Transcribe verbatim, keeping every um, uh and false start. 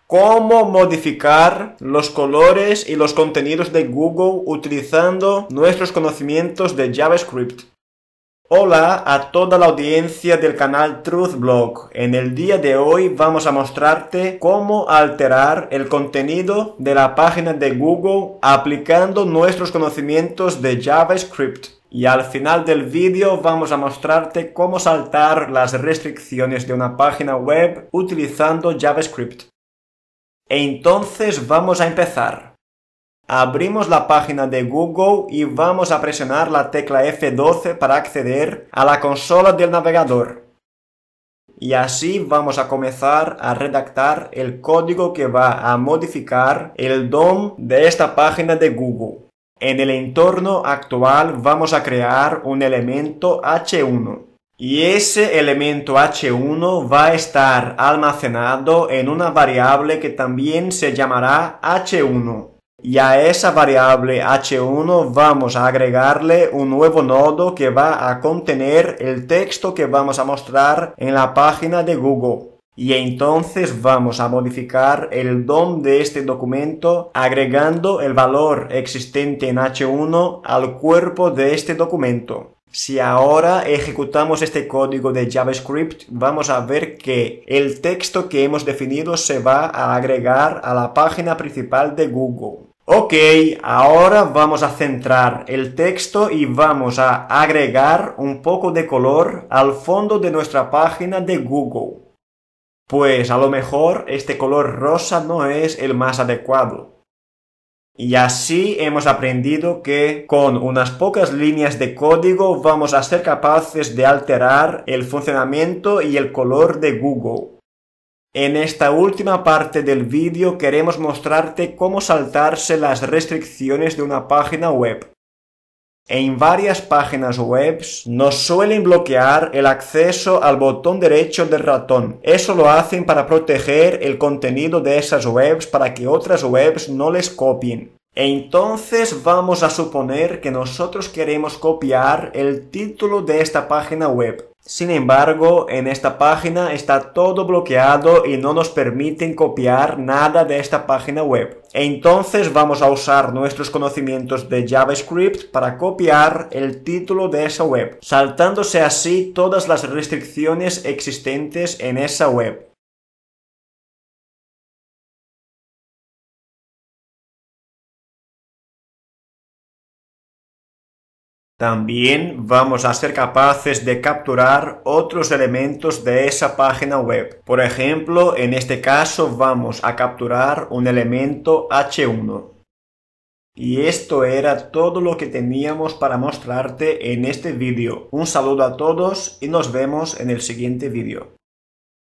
cómo modificar los colores y los contenidos de Google utilizando nuestros conocimientos de JavaScript. Hola a toda la audiencia del canal TruthBlog. En el día de hoy vamos a mostrarte cómo alterar el contenido de la página de Google aplicando nuestros conocimientos de JavaScript. Y al final del vídeo vamos a mostrarte cómo saltar las restricciones de una página web utilizando JavaScript. Entonces vamos a empezar. Abrimos la página de Google y vamos a presionar la tecla F doce para acceder a la consola del navegador. Y así vamos a comenzar a redactar el código que va a modificar el D O M de esta página de Google. En el entorno actual vamos a crear un elemento H uno. Y ese elemento H uno va a estar almacenado en una variable que también se llamará H uno. Y a esa variable H uno vamos a agregarle un nuevo nodo que va a contener el texto que vamos a mostrar en la página de Google. Y entonces vamos a modificar el D O M de este documento agregando el valor existente en H uno al cuerpo de este documento. Si ahora ejecutamos este código de JavaScript, vamos a ver que el texto que hemos definido se va a agregar a la página principal de Google. Ok, ahora vamos a centrar el texto y vamos a agregar un poco de color al fondo de nuestra página de Google. Pues a lo mejor este color rosa no es el más adecuado. Y así hemos aprendido que con unas pocas líneas de código vamos a ser capaces de alterar el funcionamiento y el color de Google. En esta última parte del vídeo queremos mostrarte cómo saltarse las restricciones de una página web. En varias páginas web nos suelen bloquear el acceso al botón derecho del ratón. Eso lo hacen para proteger el contenido de esas webs para que otras webs no les copien. Entonces vamos a suponer que nosotros queremos copiar el título de esta página web. Sin embargo, en esta página está todo bloqueado y no nos permiten copiar nada de esta página web. Entonces vamos a usar nuestros conocimientos de JavaScript para copiar el título de esa web, saltándose así todas las restricciones existentes en esa web. También vamos a ser capaces de capturar otros elementos de esa página web. Por ejemplo, en este caso vamos a capturar un elemento H uno. Y esto era todo lo que teníamos para mostrarte en este vídeo. Un saludo a todos y nos vemos en el siguiente vídeo.